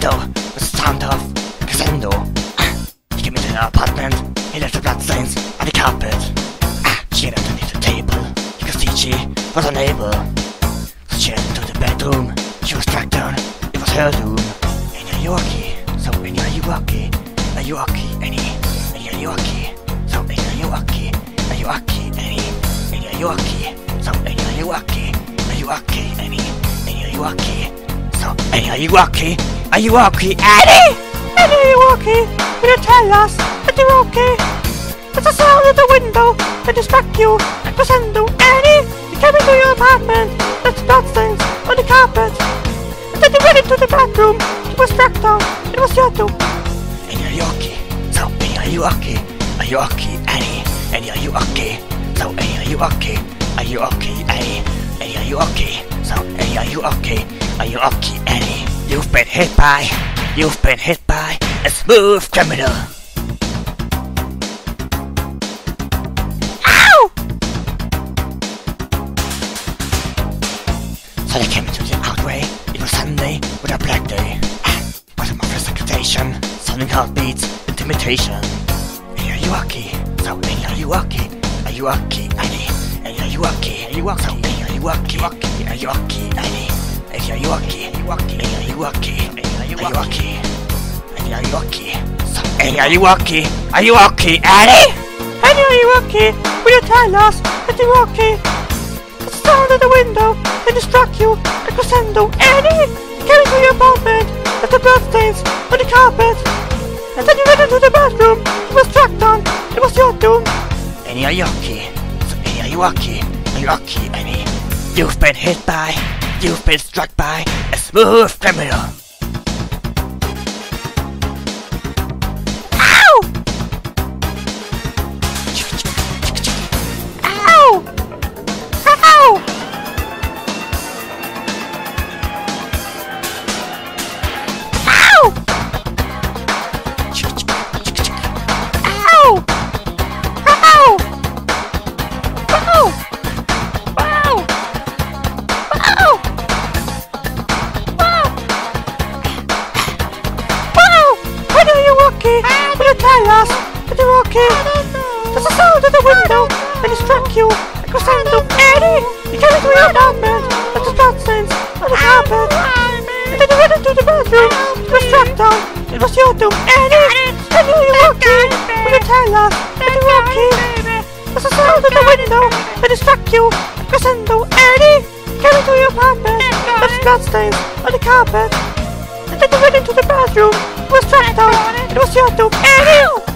window with the sound of crescendo. He came into the apartment, he left the bloodstains on the carpet. She had underneath the table, you could see she was unable. So she headed to the bedroom, she was struck down, it was her doom. And are you okay? So and are you okay? Are you okay, Annie? And are you okay? So and are you okay? Are you okay, Annie? And are you okay? So and are you okay? Are you okay, Annie? And are you okay? So and are you okay? Are you okay, Annie? And are you okay? Will you tell us that you're okay? There's a sound at the window that distract you. Crescendo, Annie, you came into your apartment. That's bloodstains on the carpet. And then you went into the bathroom. You were struck down. It was your doom. And are you okay? So and are you okay? Are you okay, Annie? And are you okay? So and are you okay? Are you okay, Annie? And are you okay? So and are you okay? Are you okay, Annie? You've been hit by a smooth criminal. Ow! So they came into the outray. It was Sunday with a black day. Bottom of the circulation, sounding heartbeats, intimidation. And are you okay? So and are you okay? Are you okay, Annie? And are you okay? Are you okay? So and are you okay? Are you okay, Annie? And are you okay? Are you okay? And are you okay? Are you okay? And are you okay? So and are you okay? Are you okay, Annie? And are you okay? Will you tell us that you're okay? The sound at the window that distract you. Crescendo, Annie, you came into your apartment. Left the bloodstains on the carpet. And then you went into the bathroom. You were struck down. It was your doom. And are you okay? So and are you okay? Are you okay, Annie? You've been struck by a smooth criminal. Ow! Ow! Ow! Ow! Ow! Ow! Ow! Ow! Ow! Are you okay? Will you tell us that you're okay? There's a sound at the window that distract you. Crescendo, Annie, you came into your apartment. Left the bloodstains on the carpet. And then you went into the bathroom. You were struck down. It was your doom, Annie. And are you okay? Will you tell us that you're okay? There's a sound at the window that distract you. Crescendo, Annie, you came into your apartment. Left the bloodstains on the carpet. And then you went into the bathroom. You were struck down. It was your doom, Annie.